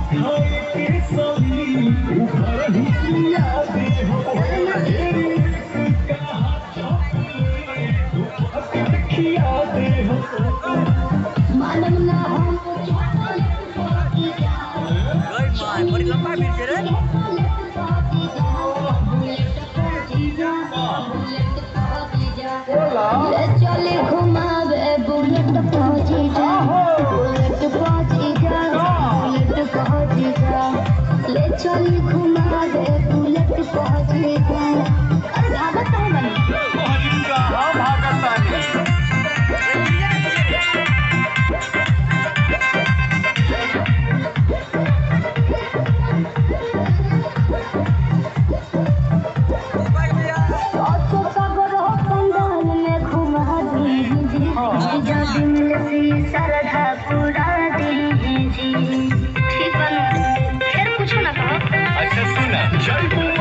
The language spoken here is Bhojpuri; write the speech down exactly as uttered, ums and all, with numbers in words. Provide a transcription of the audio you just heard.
बड़ी लंबा फिर रे ले चले घुमावे बुलेट पहुंची जा बुलेट पहुंची जा बुलेट पहुंची जा ले चले घुमावे बुलेट पहुंची जा अरे भागत है बनी भजिंगा हां भागत तानी सरधा पूरा दीजिए ठीक बनो फिर कुछ ना कहो अच्छा सुना जयपुर